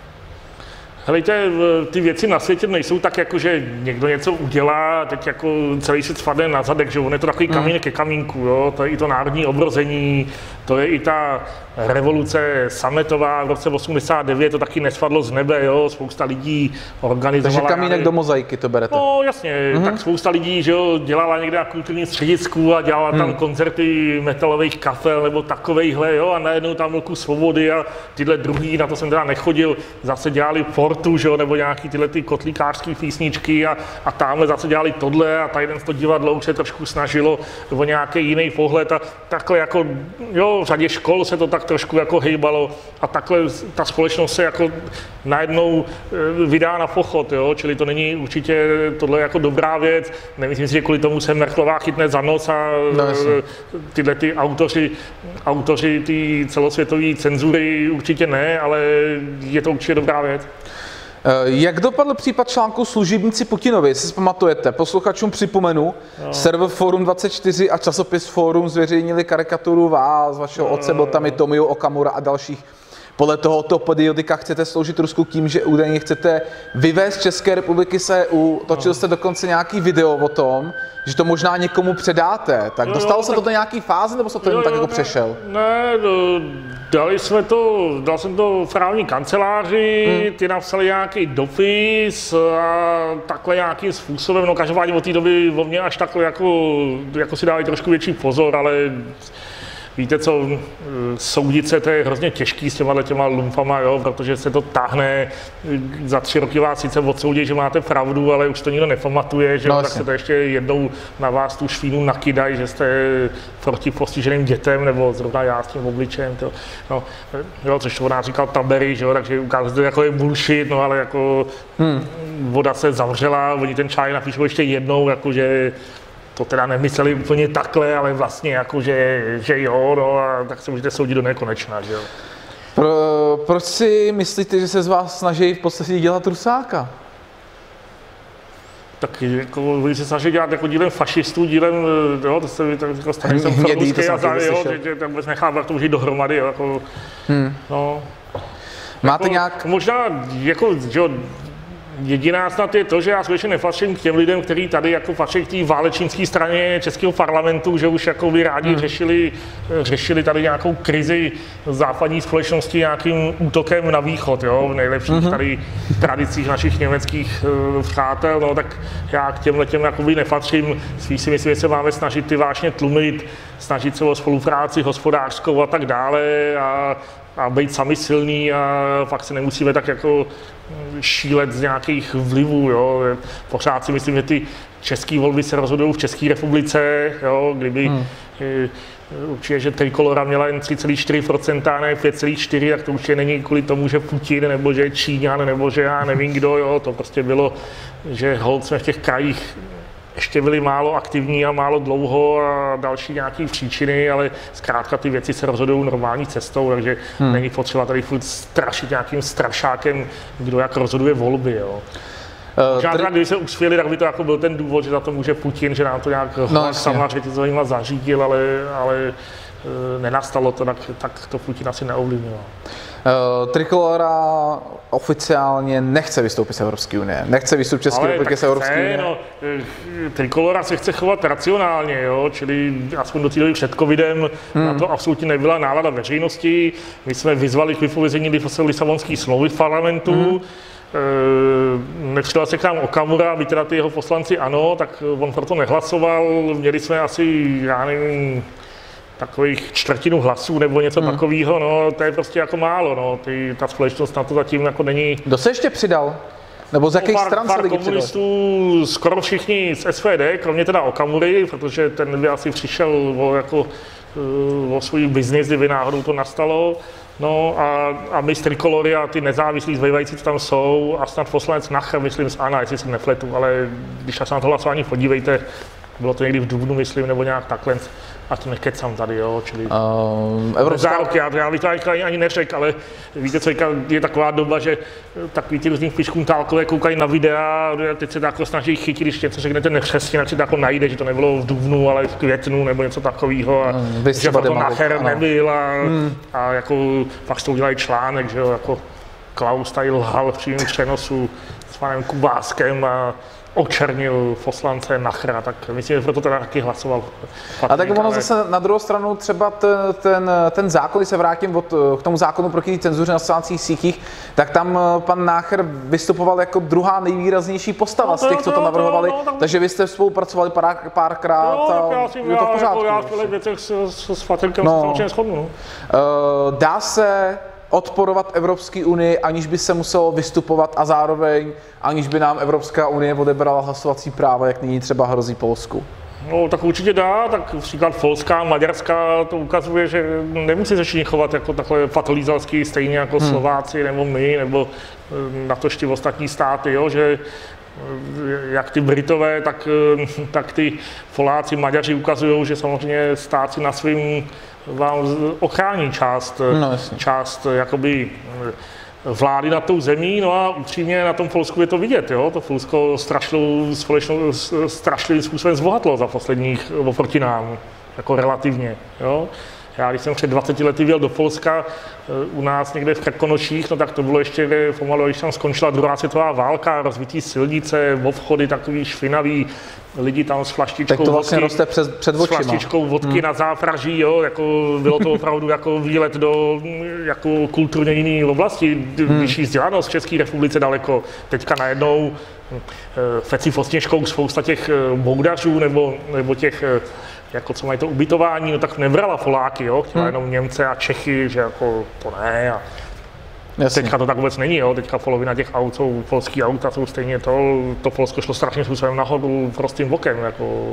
Helejte, ty věci na světě nejsou tak, jako že někdo něco udělá, teď jako celý svět spadne na zadek, že on je to takový kamínek ke kamínku, jo? To je i to národní obrození, to je i ta revoluce sametová v roce 89, to taky nespadlo z nebe, jo? Spousta lidí organizovala... Takže kamínek do mozaiky to berete? No jasně, tak spousta lidí, že jo, dělala někde na kulturním středisku a dělala tam koncerty metalových kapel nebo takovejhle, jo, a najednou tam velkou svobody a tyhle druhý, na to jsem teda nechodil, zase dělali Portu, že jo, nebo nějaký tyhle ty kotlíkářský písničky a tamhle zase dělali tohle a tady to divadlo už se trošku snažilo o nějaký jiný pohled a takhle jako, jo, v řadě škol se to tak trošku jako hejbalo a takhle ta společnost se jako najednou vydá na pochod, jo, čili to není určitě tohle jako dobrá věc. Nemyslím si, že kvůli tomu se Merkelová chytne za nos a tyhle ty autoři ty celosvětové cenzury určitě ne, ale je to určitě dobrá věc. Jak dopadl případ článku Služebníci Putinovi, jestli si pamatujete? Posluchačům připomenu, server Forum 24 a časopis Forum zveřejnili karikaturu vás, vašeho otce, byl tam i Tomio Okamura a dalších. Podle tohoto periodika chcete sloužit Rusku tím, že údajně chcete vyvést České republiky z EU. Točil jste dokonce nějaký video o tom, že to možná někomu předáte. Tak dostalo se to do nějaký fáze, nebo se to jen tak jako přešel? Ne, dal jsem to právní kanceláři, ty napsali nějaký dopis a takhle nějakým způsobem, no každopádně od té doby o mě až takhle jako si dávají trošku větší pozor, ale víte co, soudit se, to je hrozně těžký s těma lumpama, jo, protože se to táhne, za 3 roky vás sice odsoudí, že máte pravdu, ale už to nikdo nepamatuje, že tak se to ještě jednou na vás tu švínu nakydají, že jste proti postiženým dětem, nebo zrovna já s tím obličejem, no, jo, což to říkal Tabery, že jo, takže ukázal, že to jako je bullshit, no ale jako voda se zavřela, oni ten čaj napíšou ještě jednou, jakože to teda nemysleli úplně takhle, ale vlastně jako, že jo, no a tak se můžete soudit do nekonečna, že jo. Proč si myslíte, že se z vás snaží v podstatě dělat Rusáka? Tak jako oni se snaží dělat jako dílem fašistů, dílem, jo, to se tak jako snaží jsem proruský a jo, že tam vůbec nechávat to žít dohromady, jo, jako, no. Máte jako, nějak... Možná, jako, jo, jediná snad je to, že já skutečně nepatřím k těm lidem, kteří tady jako patří k té válečnické straně českého parlamentu, že už jako by rádi řešili tady nějakou krizi západní společnosti nějakým útokem na východ, jo, v nejlepších tady tradicích našich německých přátel, no tak já k těmhletěm jakoby nepatřím, spíš si myslím, že se máme snažit ty vášně tlumit, snažit se o spolupráci hospodářskou a tak dále a být sami silní a pak se nemusíme tak jako šílet z nějakých vlivů, jo. Pořád si myslím, že ty české volby se rozhodují v České republice, jo, kdyby určitě, že Trikolora měla jen 3,4% a ne 5,4%, tak to určitě není kvůli tomu, že Putin, nebo že je Číňan, nebo že já nevím kdo, jo. To prostě bylo, že holt jsme v těch krajích ještě byli málo aktivní a málo dlouho a další nějaké příčiny, ale zkrátka ty věci se rozhodují normální cestou, takže není potřeba tady furt strašit nějakým strašákem, kdo jak rozhoduje volby. Jo. Možná když se uspěli, tak by to jako byl ten důvod, že za to může Putin, že nám to nějak samařit zařídil, ale nenastalo to, tak to Putin asi neovlivnilo. Trikolora oficiálně nechce vystoupit z Evropské unie, nechce vystoupit České republiky z Evropské unie. No, Trikolora se chce chovat racionálně, jo, čili aspoň do té doby před covidem na to absolutně nebyla nálada veřejnosti. My jsme vyzvali k vypovězení Lisabonské smlouvy v parlamentu. Nepřidal se k nám Okamura, byť teda ty jeho poslanci ano, tak on proto nehlasoval. Měli jsme asi, já nevím, takových 1/4 hlasů nebo něco takového, no to je prostě jako málo, no, ta společnost na to zatím jako není. Kdo se ještě přidal? Nebo z jakých stran se lidi komunistů, skoro všichni z SPD, kromě teda Okamury, protože ten by asi přišel o svůj biznis, kdyby náhodou to nastalo. No a my z Trikolory a ty nezávislí zbývající, co tam jsou, a snad poslanec Nacher, myslím z ANO, jestli se nepletu, ale když se na to hlasování podívejte, bylo to někdy v dubnu, myslím, nebo nějak takhle, a to nekecám tady, jo, čili záruky, já bych to ani neřekl, ale víte co, je taková doba, že takový ty různý piškuntálkové koukají na videa, teď se jako snaží chytit, když něco řeknete nepřesně, tak si to jako najde, že to nebylo v dubnu, ale v květnu, nebo něco takového, a že to Nacher nebyl a jako pak to udělají článek, že jo, jako Klaus tady lhal v přímém přenosu s panem Kubáskem a očernil poslance Nachera, tak myslím, že proto teda taky hlasoval. A tak ono zase na druhou stranu třeba ten zákon, když se vrátím k tomu zákonu proti cenzuře na sociálních sítích, tak tam pan Nacher vystupoval jako druhá nejvýraznější postava z těch, co to navrhovali, takže vy jste spolupracovali párkrát a je to v pořádku. Já v těch věcech s Patrikem samozřejmě shodnu. Dá se odporovat Evropské unii, aniž by se muselo vystupovat a zároveň aniž by nám Evropská unie odebrala hlasovací práva, jak nyní třeba hrozí Polsku? No, tak určitě dá, tak příklad Polska, Maďarska to ukazuje, že nemusí se všichni chovat jako takhle patolízalsky, stejně jako Slováci nebo my, nebo natož ty ostatní státy, jo, že jak ty Britové, tak ty Poláci, Maďaři ukazují, že samozřejmě stát si na svým vám ochrání část jakoby vlády nad tou zemí, no a upřímně na tom Polsku je to vidět, jo? To Polsko strašlivým způsobem zbohatlo za posledních oproti nám, jako relativně, jo? Já když jsem před 20 lety vyjel do Polska, u nás někde v Krkonoších, no tak to bylo ještě pomalu, když tam skončila druhá světová válka, rozbitý silnice, obchody takový špinavý, lidi tam s flaštičkou tak to vlastně vodky, roste před očima. S flaštičkou vodky na zápraží, jo, jako bylo to opravdu jako výlet do jako kulturně jiné oblasti, vyšší vzdělanost v České republice daleko. Teďka najednou Feci Fosněžkou spousta těch boudařů nebo těch jako co mají to ubytování, no tak nebrala Poláky, jo, chtěla jenom Němce a Čechy, že jako to ne. A teďka to tak vůbec není, jo, teďka polovina těch aut jsou polský auta, jsou stejně to Polsko šlo strašným způsobem nahoru prostým bokem, jako.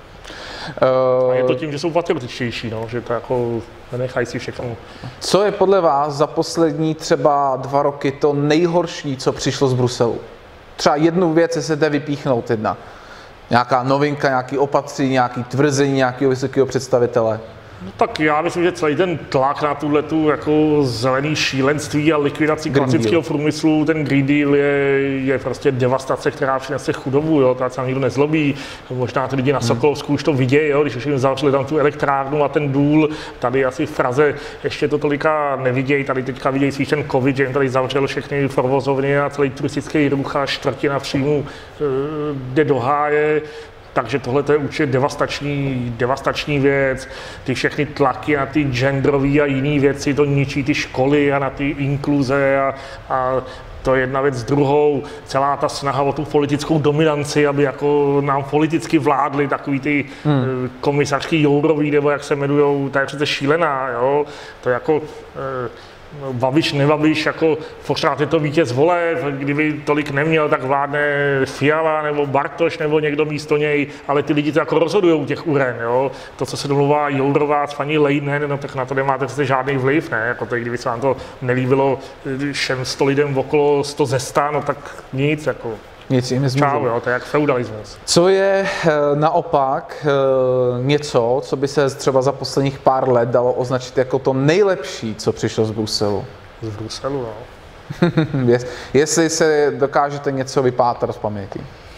A je to tím, že jsou patriotičtější, no, že to jako nenechají si všechno. Co je podle vás za poslední třeba 2 roky to nejhorší, co přišlo z Bruselu? Třeba jednu věc, jestli jde vypíchnout jedna. Nějaká novinka, nějaký opatření, nějaký tvrzení nějakého vysokého představitele? No tak já myslím, že celý ten tlak na tuhletu jako zelený šílenství a likvidaci klasického průmyslu, ten Green Deal je prostě devastace, která přinese chudobu, jo, to se nám nikdo nezlobí. Možná ty lidi na Sokolovsku už to vidějí, jo, když už jim zavřeli tam tu elektrárnu a ten důl, tady asi v Praze ještě to tolika nevidějí, tady teďka vidějí spíš ten covid, že jim tady zavřel všechny provozovny a celý turistický ruch a čtvrtina příjmu jde do háje. Takže tohle to je určitě devastační věc. Ty všechny tlaky na ty genderové a jiné věci, to ničí ty školy a na ty inkluze a to je jedna věc s druhou. Celá ta snaha o tu politickou dominanci, aby jako nám politicky vládli takový ty komisařský Jourový, nebo jak se jmenujou, to je přece šílená, jo. To je jako Babiš, nebabiš, jako pořád je to vítěz voleb, kdyby tolik neměl, tak vládne Fiala nebo Bartoš nebo někdo místo něj, ale ty lidi to jako rozhodujou těch uren, jo. To, co se domluvá Jourová s paní Lejnen, no tak na to nemáte přece žádný vliv, ne, jako to, kdyby se vám to nelíbilo všem 100 lidem okolo 100 ze 100, no tak nic, jako. Nic jim nezmůže. Čau, jo, to je jak feudalismus. Co je naopak něco, co by se třeba za posledních pár let dalo označit jako to nejlepší, co přišlo z Bruselu? Z Bruselu, jo. Jestli se dokážete něco vypátrat z paměti.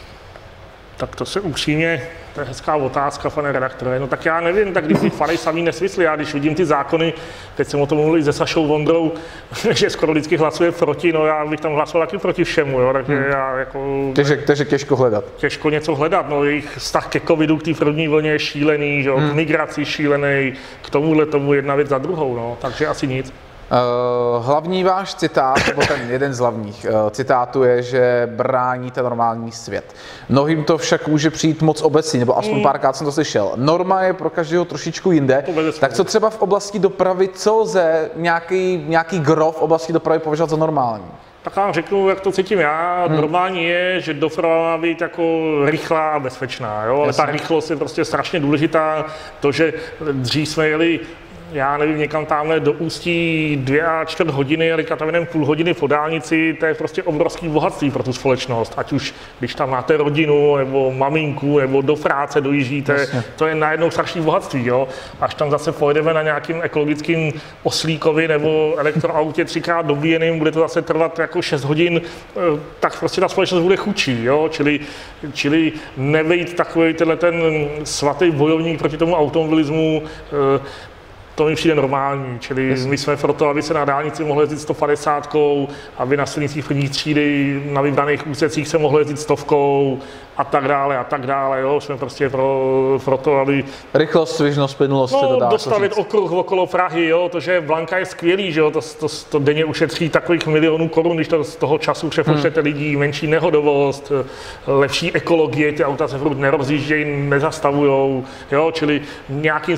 Tak to se upřímně, to je hezká otázka, pane redaktore. No tak já nevím, tak když si falej samý nesmysly, já když vidím ty zákony, teď jsem o tom mluvil se Sašou Vondrou, že skoro vždycky hlasuje proti, no já bych tam hlasoval taky proti všemu, jo, takže já jako. Takže těžko hledat. Těžko něco hledat, no jejich vztah ke covidu, k té první vlně je šílený, že jo, k migraci šílený, k tomuhle tomu jedna věc za druhou, no, takže asi nic. Hlavní váš citát, nebo ten jeden z hlavních citátů je, že bráníte normální svět. Mnohým to však může přijít moc obecně, nebo aspoň párkrát jsem to slyšel. Norma je pro každého trošičku jinde. Tak co třeba v oblasti dopravy, co lze nějaký gro v oblasti dopravy považovat za normální? Tak vám řeknu, jak to cítím já. Normální je, že doprava má být jako rychlá a bezpečná, jo? Ale ta rychlost je prostě strašně důležitá. To, že dřív jsme jeli, já nevím, někam tamhle do Ústí 2,25 hodiny, ale tam jenom půl hodiny po dálnici, to je prostě obrovský bohatství pro tu společnost. Ať už, když tam máte rodinu, nebo maminku, nebo do práce dojíždíte, to je najednou strašný bohatství, jo. Až tam zase pojedeme na nějakým ekologickým oslíkovi nebo elektroautě 3x dobíjeným, bude to zase trvat jako 6 hodin, tak prostě ta společnost bude chudší, jo. Čili nebejt takový tenhle ten svatý bojovník proti tomu automobilismu, to mi přijde normální, čili my jsme proto, aby se na dálnici mohlo jezdit 150, aby na silnicích první třídy na vybraných úsecích se mohlo jezdit 100 a tak dále, jo, jsme prostě pro to, aby. Rychlost, svižnost, plynulost se to dá. Dostavit okruh okolo Prahy, jo, to, že Blanka je skvělý, že jo, to denně ušetří takových milionů korun, když to z toho času přepočtete lidí, menší nehodovost, lepší ekologie, ty auta se furt nerozjíždějí, nezastavujou, jo, čili nějakým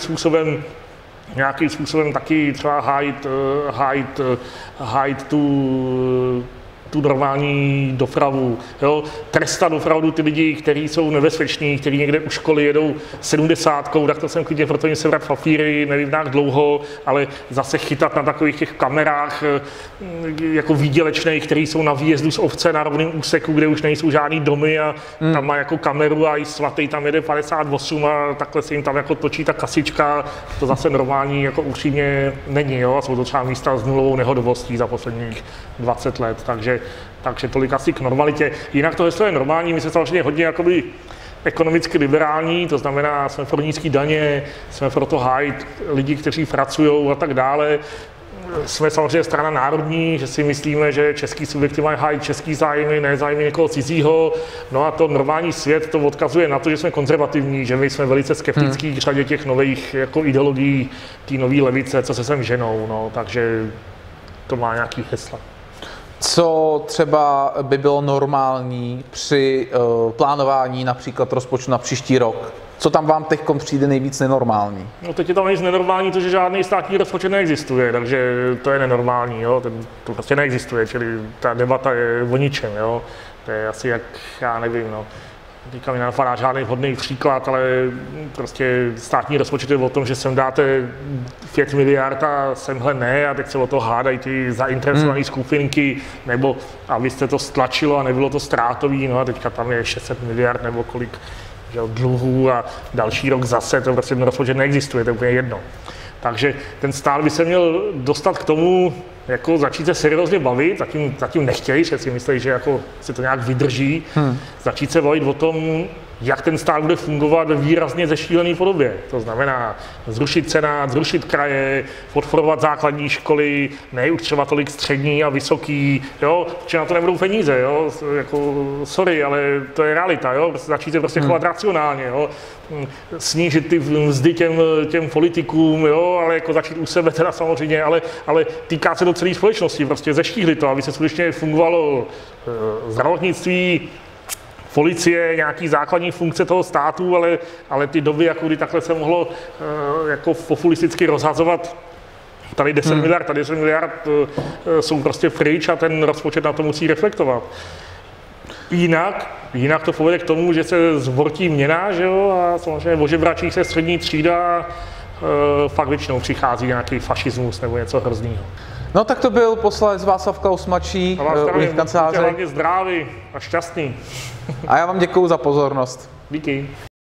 způsobem taky třeba hájit tu tu normální dopravu. Jo? Trestat opravdu ty lidi, kteří jsou nebezpeční, kteří někde u školy jedou 70, tak to jsem klidně, proto jim sebrat papíry, nevím jak dlouho, ale zase chytat na takových těch kamerách jako výdělečných, který jsou na výjezdu z obce na rovném úseku, kde už nejsou žádný domy a tam má jako kameru a i svatý tam jede 58 a takhle se jim tam jako točí ta kasička, to zase normální jako upřímně není, jo? A jsou to třeba místa s nulovou nehodovostí za posledních 20 let, takže tolik asi k normalitě. Jinak to heslo je normální, my jsme samozřejmě hodně jakoby ekonomicky liberální, to znamená, jsme pro nízké daně, jsme pro to hájit lidi, kteří pracují a tak dále. Jsme samozřejmě strana národní, že si myslíme, že český subjekty mají hájit český zájmy, ne zájmy někoho cizího. No a to normální svět to odkazuje na to, že jsme konzervativní, že my jsme velice skeptický k řadě těch nových jako ideologií, té nové levice, co se sem ženou, no, takže to má nějaký hesla. Co třeba by bylo normální při plánování například rozpočtu na příští rok? Co tam vám teď přijde nejvíc nenormální? No teď je tam nejvíc nenormální to, že žádný státní rozpočet neexistuje, takže to je nenormální, jo? To prostě neexistuje, čili ta debata je o ničem, jo? To je asi jak, já nevím, no. Teďka mi nenapadá žádný vhodný příklad, ale prostě státní rozpočet je o tom, že sem dáte 5 miliard a semhle ne a teď se o to hádají ty zainteresované skupinky, nebo abyste to stlačilo a nebylo to ztrátový, no a teďka tam je 600 miliard nebo kolik dluhů a další rok zase, to prostě ten rozpočet neexistuje, to je úplně jedno. Takže ten stát by se měl dostat k tomu, jako začít se seriózně bavit, zatím nechtějí, že si myslí, že jako si to nějak vydrží, začít se bavit o tom, jak ten stát bude fungovat ve výrazně zešílené podobě. To znamená zrušit Senát, zrušit kraje, podporovat základní školy, ne už třeba tolik střední a vysoký, jo, protože na to nebudou peníze, jo, jako sorry, ale to je realita, jo, začít se prostě chovat racionálně, jo, snížit ty mzdy těm politikům, jo, ale jako začít u sebe teda samozřejmě, ale týká se to celé společnosti, prostě zeštíhli to, aby se skutečně fungovalo zdravotnictví, policie, nějaký základní funkce toho státu, ale ty doby, jako kdy takhle se mohlo jako populisticky rozhazovat tady 10 miliard, tady 10 miliard jsou prostě pryč a ten rozpočet na to musí reflektovat. Jinak to povede k tomu, že se zbortí měna, že jo, a samozřejmě ožebračí se střední třída, fakt většinou přichází nějaký fašismus nebo něco hroznýho. No tak to byl poslanec Václav Klaus mladší u nich kanceláře. Hlavně zdravý a šťastný. A já vám děkuju za pozornost. Díky.